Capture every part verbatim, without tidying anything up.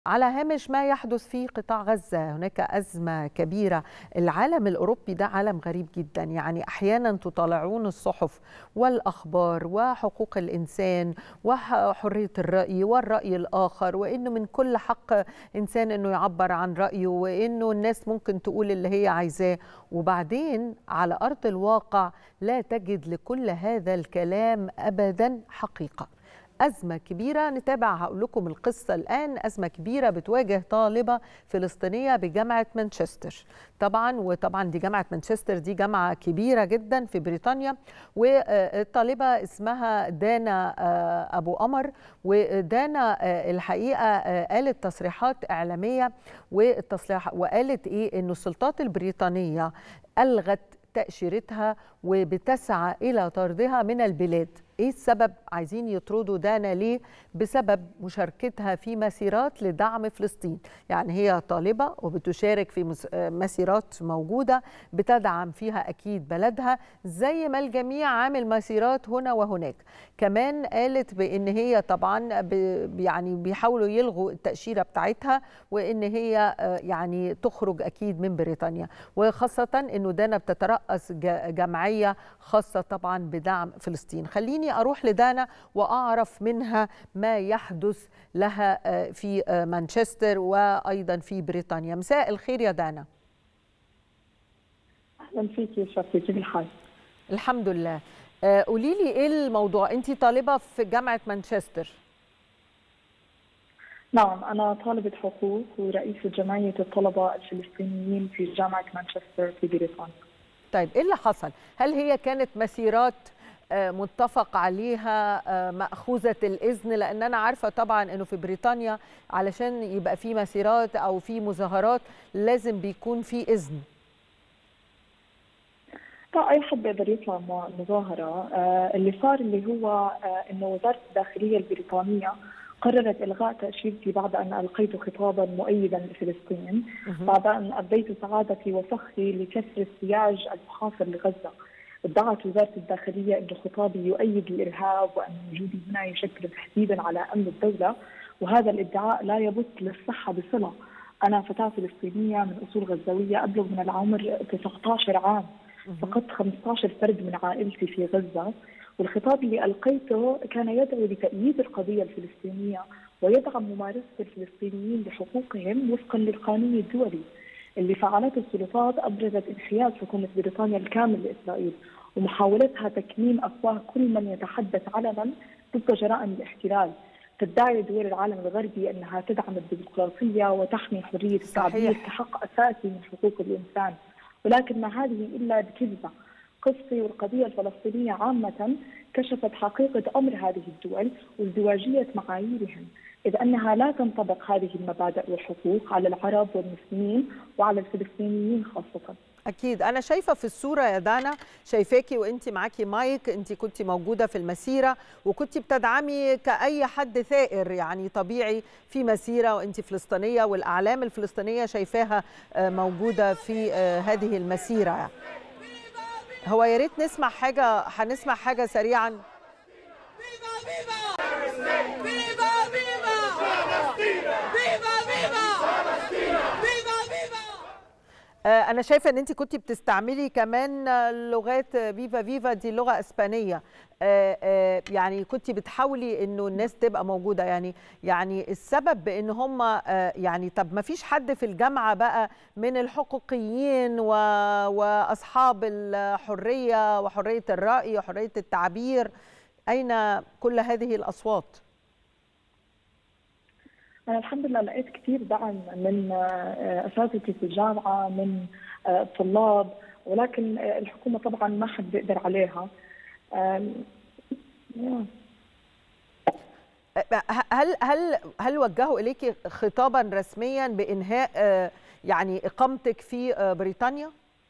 على هامش ما يحدث في قطاع غزة، هناك أزمة كبيرة. العالم الأوروبي ده عالم غريب جدا، يعني أحيانا تطالعون الصحف والأخبار وحقوق الإنسان وحرية الرأي والرأي الآخر، وإنه من كل حق إنسان إنه يعبر عن رأيه، وإنه الناس ممكن تقول اللي هي عايزاه، وبعدين على أرض الواقع لا تجد لكل هذا الكلام أبدا حقيقة. أزمة كبيرة نتابع، هقول لكم القصة الآن. أزمة كبيرة بتواجه طالبة فلسطينية بجامعة مانشستر، طبعا وطبعا دي جامعة مانشستر دي جامعة كبيرة جدا في بريطانيا، والطالبة اسمها دانا أبو قمر. ودانا الحقيقة قالت تصريحات إعلامية والتصريح وقالت إيه؟ إنه السلطات البريطانية ألغت تأشيرتها وبتسعى إلى طردها من البلاد. إيه السبب؟ عايزين يطردوا دانا ليه؟ بسبب مشاركتها في مسيرات لدعم فلسطين. يعني هي طالبة وبتشارك في مسيرات موجودة بتدعم فيها أكيد بلدها، زي ما الجميع عامل مسيرات هنا وهناك. كمان قالت بأن هي طبعا يعني بيحاولوا يلغوا التأشيرة بتاعتها، وأن هي يعني تخرج أكيد من بريطانيا، وخاصة أنه دانا بتترأس جمعية خاصة طبعا بدعم فلسطين. خليني أروح لدانا وأعرف منها ما يحدث لها في مانشستر وأيضا في بريطانيا. مساء الخير يا دانا. أهلا فيكي شفتي، كيف الحال؟ الحمد لله. قولي لي إيه الموضوع؟ أنت طالبة في جامعة مانشستر. نعم، أنا طالبة حقوق ورئيسة جمعية الطلبة الفلسطينيين في جامعة مانشستر في بريطانيا. طيب إيه اللي حصل؟ هل هي كانت مسيرات متفق عليها مأخوذة الإذن؟ لأن أنا عارفة طبعا أنه في بريطانيا علشان يبقى في مسيرات أو في مظاهرات لازم بيكون في إذن. لا، أي حد بيقدر يطلع مظاهرة. اللي صار اللي هو أنه وزارة الداخلية البريطانية قررت إلغاء تأشيرتي بعد أن ألقيت خطابا مؤيدا لفلسطين، بعد أن أبديت سعادتي وفخري لكسر السياج المحاصر لغزة. ادعت وزارة الداخلية أن خطابي يؤيد الإرهاب وأن وجودي هنا يشكل تهديدا على أمن الدولة، وهذا الادعاء لا يبث للصحة بصلة. أنا فتاة فلسطينية من أصول غزاوية، أبلغ من العمر تسعة عشر عام، فقدت خمسة عشر فرد من عائلتي في غزة، والخطاب اللي ألقيته كان يدعو لتأييد القضية الفلسطينية ويدعم ممارسة الفلسطينيين لحقوقهم وفقا للقانون الدولي. اللي فعلته السلطات أبرزت انحياز حكومة بريطانيا الكامل لإسرائيل ومحاولتها تكميم أفواه كل من يتحدث علنا ضد جرائم الاحتلال. تدعي دول العالم الغربي أنها تدعم الديمقراطية وتحمي حرية التعبير كحق أساسي من حقوق الإنسان، ولكن ما هذه إلا كذبة. قصتي والقضية الفلسطينية عامة كشفت حقيقة أمر هذه الدول وازدواجية معاييرهم، إذ أنها لا تنطبق هذه المبادئ والحقوق على العرب والمسلمين وعلى الفلسطينيين خاصة. أكيد. أنا شايفة في الصورة يا دانا، شايفاكي وأنت معاكي مايك، أنت كنت موجودة في المسيرة وكنت بتدعمي كأي حد ثائر، يعني طبيعي في مسيرة وأنت فلسطينية والأعلام الفلسطينية شايفاها موجودة في هذه المسيرة. هو يا ريت نسمع حاجة، هنسمع حاجة سريعا. أنا شايفة إن أنت كنتي بتستعملي كمان لغات فيفا فيفا، دي لغة إسبانية، يعني كنتي بتحاولي إنه الناس تبقى موجودة. يعني يعني السبب بإن هم يعني طب ما فيش حد في الجامعة بقى من الحقوقيين وأصحاب الحرية وحرية الرأي وحرية التعبير؟ أين كل هذه الأصوات؟ أنا الحمد لله لقيت كثير دعم من أساتذتي في الجامعة، من الطلاب، ولكن الحكومة طبعا ما حد بيقدر عليها. هل هل هل وجهوا إليك خطابا رسميا بإنهاء يعني إقامتك في بريطانيا؟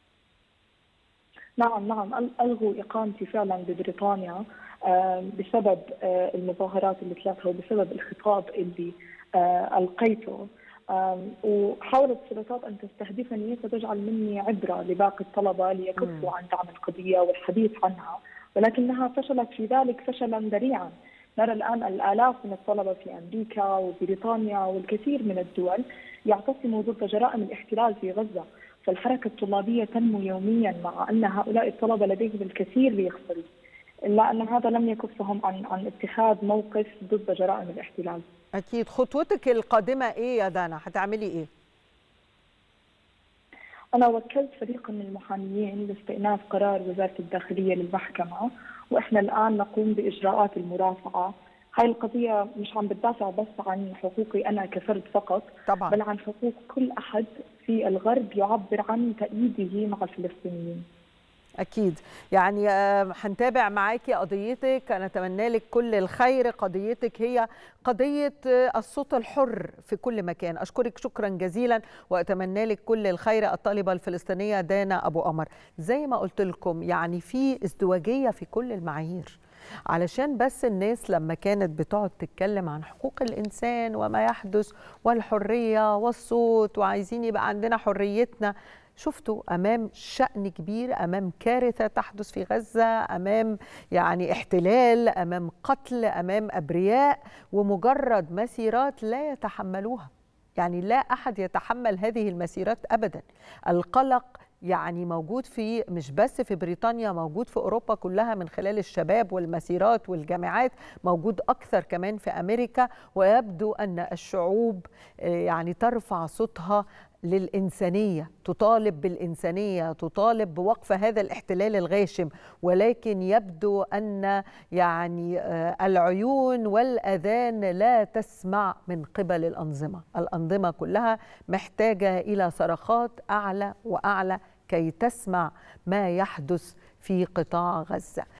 نعم نعم، ألغوا إقامتي فعلا ببريطانيا بسبب المظاهرات اللي طلعتها وبسبب الخطاب اللي ألقيته، وحاولت السلطات أن تستهدفني فتجعل مني عبرة لباقي الطلبة ليكفوا عن دعم القضية والحديث عنها، ولكنها فشلت في ذلك فشلا ذريعا. نرى الآن الآلاف من الطلبة في أمريكا وبريطانيا والكثير من الدول يعتصموا ضد جرائم الاحتلال في غزة. فالحركة الطلابية تنمو يوميا مع أن هؤلاء الطلبة لديهم الكثير ليخسروا، إلا أن هذا لم يكفهم عن عن اتخاذ موقف ضد جرائم الاحتلال. أكيد. خطوتك القادمة إيه يا دانا؟ هتعملي إيه؟ أنا وكلت فريقا من المحاميين لاستئناف قرار وزارة الداخلية للمحكمة، وإحنا الآن نقوم بإجراءات المرافعة. هاي القضية مش عم بتدافع بس عن حقوقي أنا كفرد فقط، طبعا. بل عن حقوق كل أحد في الغرب يعبر عن تأييده مع الفلسطينيين. أكيد. يعني هنتابع معاكي قضيتك، أنا أتمنى لك كل الخير. قضيتك هي قضية الصوت الحر في كل مكان. أشكرك شكرا جزيلا وأتمنى لك كل الخير. الطالبة الفلسطينية دانا أبو قمر. زي ما قلت لكم يعني في ازدواجية في كل المعايير، علشان بس الناس لما كانت بتقعد تتكلم عن حقوق الإنسان وما يحدث والحرية والصوت وعايزين يبقى عندنا حريتنا، شفتوا أمام شأن كبير، أمام كارثة تحدث في غزة، أمام يعني احتلال، أمام قتل، أمام أبرياء، ومجرد مسيرات لا يتحملوها. يعني لا أحد يتحمل هذه المسيرات أبدا. القلق يعني موجود في مش بس في بريطانيا، موجود في أوروبا كلها من خلال الشباب والمسيرات والجامعات، موجود أكثر كمان في أمريكا. ويبدو أن الشعوب يعني ترفع صوتها للإنسانية، تطالب بالإنسانية، تطالب بوقف هذا الاحتلال الغاشم. ولكن يبدو أن يعني العيون والأذان لا تسمع من قبل الأنظمة. الأنظمة كلها محتاجة إلى صرخات أعلى وأعلى كي تسمع ما يحدث في قطاع غزة.